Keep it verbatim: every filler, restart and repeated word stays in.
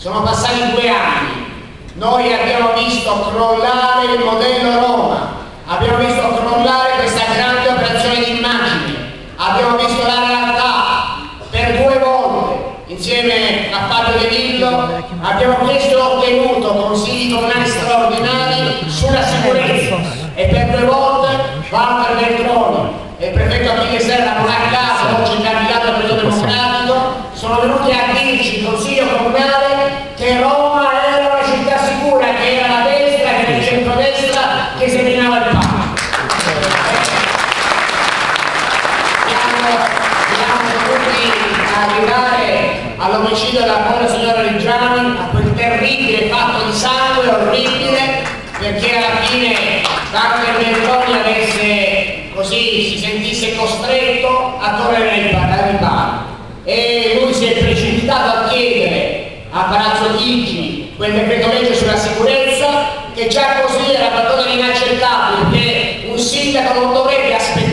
sono passati due anni, noi abbiamo visto crollare il modello Roma, abbiamo visto crollare questa grande operazione di immagine, abbiamo visto la realtà per due volte insieme a Fabio De Lillo, abbiamo chiesto e ottenuto consigli comunali straordinari sulla sicurezza e per due volte Walter Veltroni e il prefetto Achille Serra, non a caso oggi candidato al Partito Democratico, sono venuti a dirci in consiglio comunale che Roma era una città sicura, che era la destra, che era il centrodestra che seminava il patto. Arrivare all'omicidio della povera signora Reggiani, a quel terribile fatto di sangue orribile, perché alla fine Walter Veltroni avesse così si sentisse costretto a tornare ai ripari e lui si è precipitato a chiedere a Palazzo Chigi quel decreto legge sulla sicurezza che già così era qualcosa di inaccettabile, perché un sindaco non dovrebbe aspettare